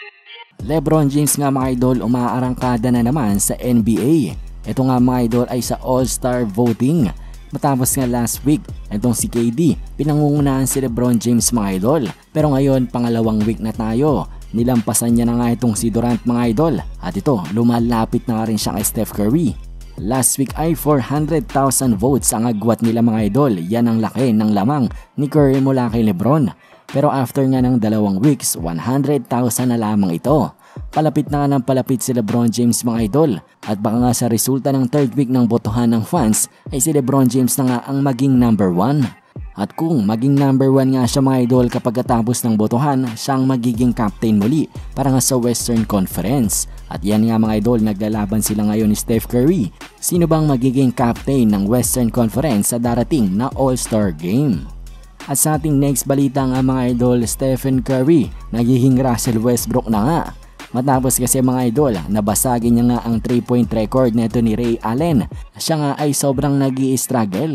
LeBron James nga mga idol, umaarangkada na naman sa NBA. Ito nga mga idol ay sa All-Star voting. Matapos nga last week, itong si KD, pinangungunahan si LeBron James mga idol. Pero ngayon, pangalawang week na tayo. Nilampasan niya na nga itong si Durant mga idol. At ito, lumalapit na nga rin siya kay Steph Curry. Last week ay 400,000 votes ang agwat nila mga idol. Yan ang laki ng lamang ni Curry mula kay LeBron. Pero after nga ng 2 weeks, 100,000 na lamang ito. Palapit na nga ng palapit si LeBron James mga idol. At baka nga sa resulta ng 3rd week ng botohan ng fans ay si LeBron James na nga ang maging number 1. At kung maging number 1 nga siya mga idol kapag katapos ng botohan, siyang magiging captain muli para nga sa Western Conference. At yan nga mga idol, naglalaban sila ngayon ni Steph Curry. Sino bang magiging captain ng Western Conference sa darating na All-Star Game? At sa ating next balita nga mga idol, Stephen Curry nagiging Russell Westbrook na nga. Matapos kasi mga idol, nabasagin niya nga ang 3-point record neto ni Ray Allen. Siya nga ay sobrang nag-i-struggle.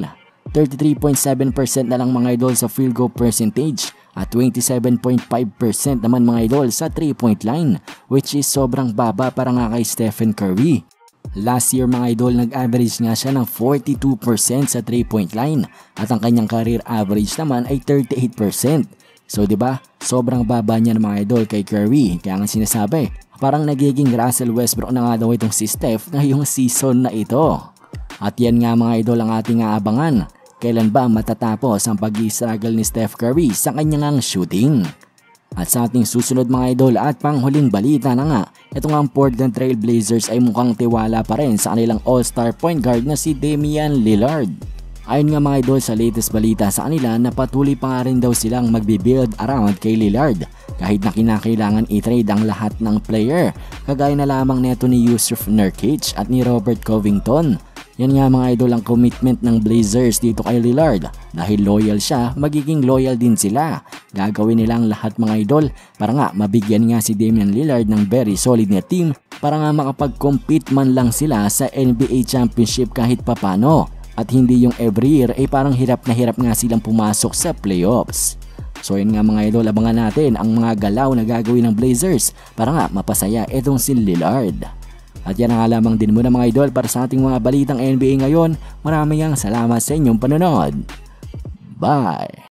33.7% na lang mga idol sa field goal percentage at 27.5% naman mga idol sa 3-point line, which is sobrang baba para nga kay Stephen Curry. Last year mga idol, nag-average nga siya ng 42% sa 3-point line at ang kanyang career average naman ay 38%. So 'di ba? Sobrang baba niya ng mga idol kay Curry. Kaya nga sinasabi, parang nagiging Russell Westbrook na nga daw itong si Steph ngayong season na ito. At yan nga mga idol ang ating aabangan. Kailan ba matatapos ang pag-i-struggle ni Steph Curry sa kanyang shooting? At sa ating susunod mga idol at panghuling balita na nga, itong ang Portland Trail Blazers ay mukhang tiwala pa rin sa kanilang all-star point guard na si Damian Lillard. Ayon nga mga idol sa latest balita sa kanila na patuloy pa nga rin daw silang magbibuild around kay Lillard kahit na kinakailangan i-trade ang lahat ng player kagaya na lamang neto ni Jusuf Nurkic at ni Robert Covington. Yan nga mga idol ang commitment ng Blazers dito kay Lillard. Dahil loyal siya, magiging loyal din sila. Gagawin nila ang lahat mga idol para nga mabigyan nga si Damian Lillard ng very solid na team para nga makapag-compete man lang sila sa NBA Championship kahit papano. At hindi yung every year ay parang hirap na hirap nga silang pumasok sa playoffs. So yun nga mga idol, abangan natin ang mga galaw na gagawin ng Blazers para nga mapasaya itong si Lillard. At yan ang lamang din muna mga idol para sa ating mga balitang NBA ngayon. Maraming salamat sa inyong panonood. Bye!